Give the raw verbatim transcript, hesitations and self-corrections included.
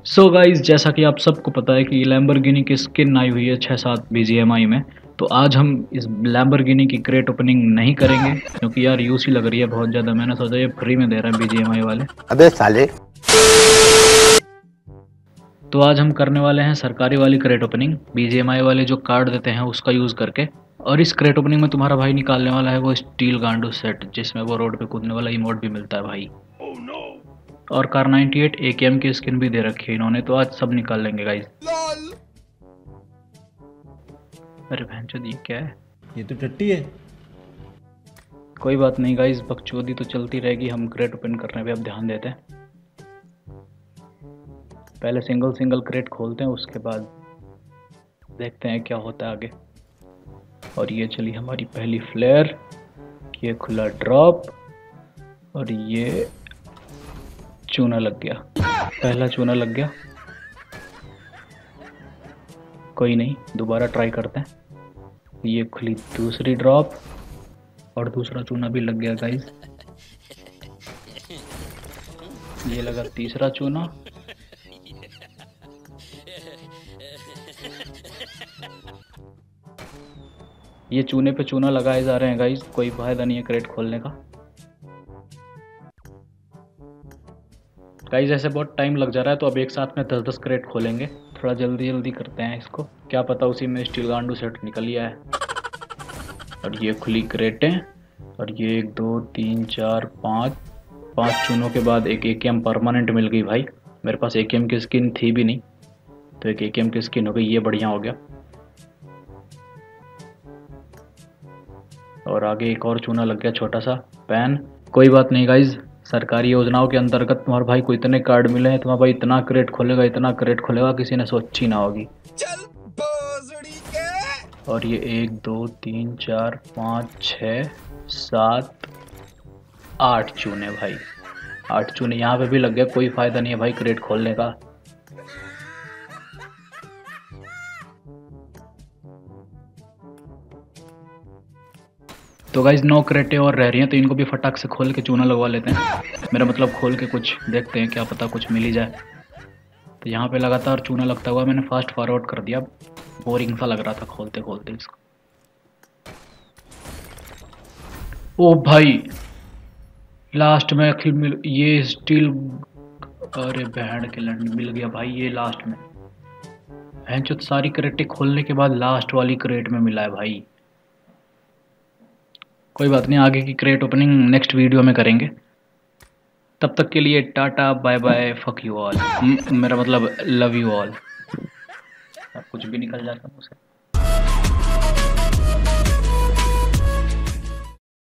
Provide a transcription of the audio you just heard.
सो so guys, जैसा कि आप सबको पता है कि लैम्बोर्गिनी की स्किन आई हुई है छः सात बी जी एम आई में। तो आज हम इस लैम्बोर्गिनी की क्रेट ओपनिंग नहीं करेंगे क्योंकि यार यूसी लग रही है बहुत ज़्यादा। मैंने सोचा ये फ्री में दे रहे हैं बी जी एम आई वाले। अबे साले। तो आज हम करने वाले हैं सरकारी वाली crate opening, B G M I वाले जो कार्ड देते हैं उसका यूज़ करके। और इस क्रेट ओपनिंग में तुम्हारा भाई निकालने वाला है वो स्टील गांडू सेट, जिसमें वो रोड पे कूदने वाला इमोट भी मिलता है भाई। और कार नाइन्टी एट ए के एम की स्किन भी दे रखी है इन्होंने, तो आज सब निकाल लेंगे गाइज। अरे भैंचोद, ये क्या है? ये तो टट्टी है। कोई बात नहीं गाइज, बकचोदी तो चलती रहेगी। हम क्रेट ओपन करने पे अब ध्यान देते हैं। पहले सिंगल सिंगल क्रेट खोलते हैं, उसके बाद देखते हैं क्या होता है आगे। और ये चली हमारी पहली फ्लेयर, ये खुला ड्रॉप और ये चूना लग गया। पहला चूना लग गया, कोई नहीं, दोबारा ट्राई करते हैं। ये खुली दूसरी ड्रॉप और दूसरा चूना भी लग गया गाइस। ये लगा तीसरा चूना। ये चूने पे चूना लगाए जा रहे हैं गाइस, कोई फायदा नहीं है क्रेट खोलने का। गाइस ऐसे बहुत टाइम लग जा रहा है, तो अब एक साथ में दस दस क्रेट खोलेंगे। थोड़ा जल्दी जल्दी करते हैं इसको, क्या पता उसी में स्टील गांडू सेट निकल ही आए। और ये खुली क्रेटें, और ये एक दो तीन चार पाँच पाँच चूनों के बाद एक ए के एम परमानेंट मिल गई भाई। मेरे पास ए के एम की स्किन थी भी नहीं, तो एक ए के एम की स्किन हो गई, ये बढ़िया हो गया। और आगे एक और चूना लग गया, छोटा सा पैन। कोई बात नहीं गाइज, सरकारी योजनाओं के अंतर्गत तुम्हारे भाई को इतने कार्ड मिले हैं, तुम्हारा भाई इतना क्रेट खोलेगा इतना क्रेट खोलेगा किसी ने सोची ना होगी। चल के। और ये एक दो तीन चार पाँच छः सात आठ चूने भाई, आठ चूने यहाँ पे भी लग गया। कोई फायदा नहीं है भाई क्रेट खोलने का। तो गाइज नौ क्रेटें और रह रही हैं, तो इनको भी फटाक से खोल के चूना लगवा लेते हैं। मेरा मतलब खोल के कुछ देखते हैं, क्या पता कुछ मिल ही जाए। तो यहाँ पे लगातार चूना लगता हुआ मैंने फास्ट फॉरवर्ड कर दिया, बोरिंग सा लग रहा था खोलते खोलते इसको। ओ भाई, लास्ट में आखिर मिल ये स्टील, अरे बहन के लंड मिल गया भाई ये लास्ट में। भैंचोद सारी क्रेटें खोलने के बाद लास्ट वाली क्रेट में मिला है भाई। कोई बात नहीं, आगे की क्रेट ओपनिंग नेक्स्ट वीडियो में करेंगे। तब तक के लिए tata bye bye, fuck you all. मेरा मतलब लव यू ऑल। कुछ भी निकल जाता है मुझसे।